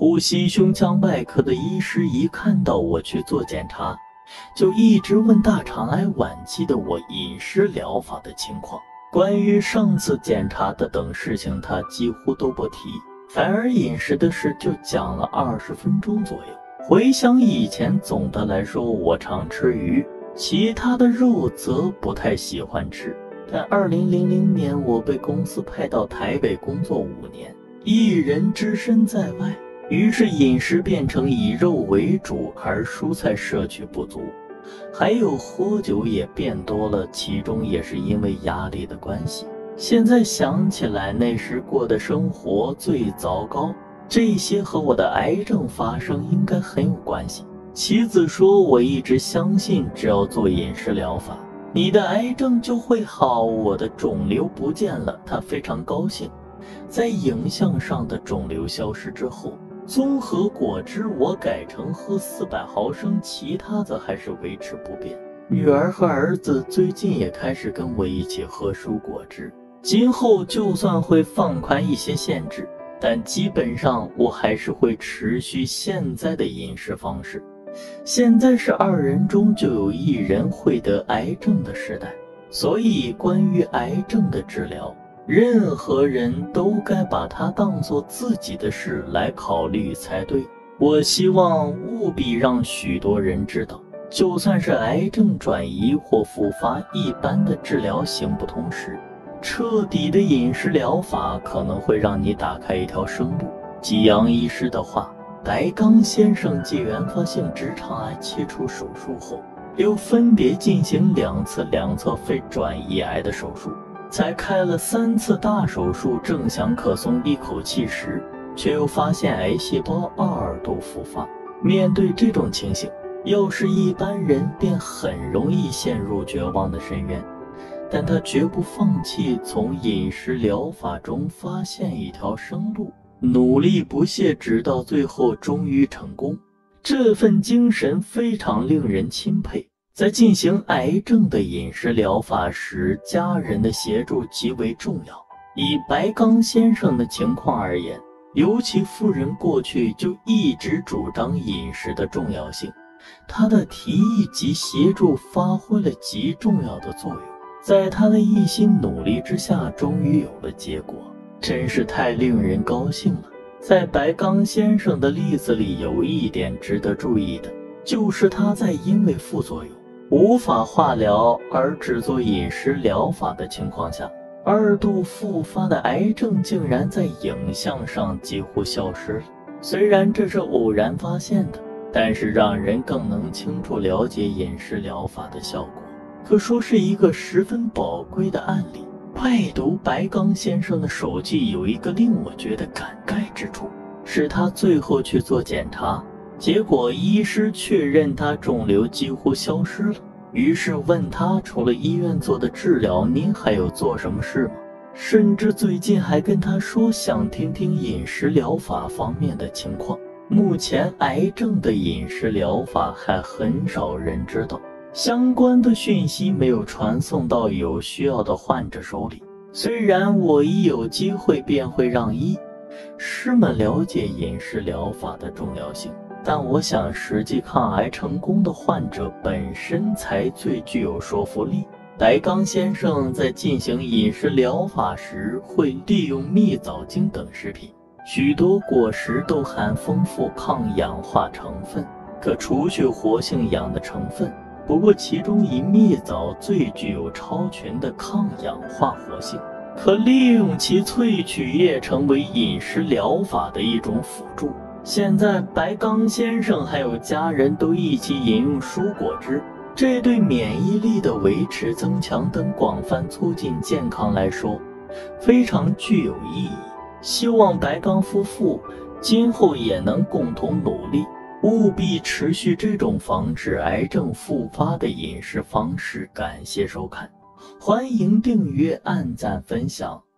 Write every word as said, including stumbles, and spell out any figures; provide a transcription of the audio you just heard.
呼吸胸腔外科的医师一看到我去做检查，就一直问大肠癌晚期的我饮食疗法的情况。关于上次检查的等事情他几乎都不提，反而饮食的事就讲了二十分钟左右。回想以前，总的来说我常吃鱼，其他的肉则不太喜欢吃。但二零零零年我被公司派到台北工作五年，一人只身在外，于是饮食变成以肉为主而蔬菜摄取不足，还有喝酒也变多了，其中也是因为压力的关系。现在想起来那时过的生活最糟糕，这些和我的癌症发生应该很有关系。妻子说我一直相信只要做饮食疗法，你的癌症就会好，我的肿瘤不见了，她非常高兴。在影像上的肿瘤消失之后，综合果汁我改成喝四百毫升，其他的还是维持不变。女儿和儿子最近也开始跟我一起喝蔬果汁，今后就算会放宽一些限制，但基本上我还是会持续现在的饮食方式。现在是二人中就有一人会得癌症的时代，所以关于癌症的治疗，任何人都该把它当作自己的事来考虑才对。我希望务必让许多人知道，就算是癌症转移或复发，一般的治疗行不通时，彻底的饮食疗法可能会让你打开一条生路。吉阳医师的话，白刚先生继原发性直肠癌切除手术后，又分别进行两次两侧肺转移癌的手术，才开了三次大手术，正想可松一口气时，却又发现癌细胞二度复发。面对这种情形，要是一般人便很容易陷入绝望的深渊，但他绝不放弃，从饮食疗法中发现一条生路，努力不懈，直到最后终于成功。这份精神非常令人钦佩。在进行癌症的饮食疗法时，家人的协助极为重要。以白刚先生的情况而言，尤其夫人过去就一直主张饮食的重要性，他的提议及协助发挥了极重要的作用。在他的一心努力之下，终于有了结果，真是太令人高兴了。在白刚先生的例子里，有一点值得注意的，就是他在因为副作用无法化疗而只做饮食疗法的情况下，二度复发的癌症竟然在影像上几乎消失了。虽然这是偶然发现的，但是让人更能清楚了解饮食疗法的效果，可说是一个十分宝贵的案例。拜读白刚先生的手记，有一个令我觉得感慨之处，是他最后去做检查，结果医师确认他肿瘤几乎消失了，于是问他除了医院做的治疗，您还有做什么事吗？甚至最近还跟他说想听听饮食疗法方面的情况。目前癌症的饮食疗法还很少人知道，相关的讯息没有传送到有需要的患者手里。虽然我一有机会便会让医师们了解饮食疗法的重要性，但我想实际抗癌成功的患者本身才最具有说服力。白刚先生在进行饮食疗法时会利用蜜枣精等食品，许多果实都含丰富抗氧化成分，可除去活性氧的成分，不过其中以蜜枣最具有超群的抗氧化活性，可利用其萃取液成为饮食疗法的一种辅助。现在白刚先生还有家人都一起饮用蔬果汁，这对免疫力的维持增强等广泛促进健康来说非常具有意义。希望白刚夫妇今后也能共同努力，务必持续这种防止癌症复发的饮食方式。感谢收看，欢迎订阅、按赞、分享。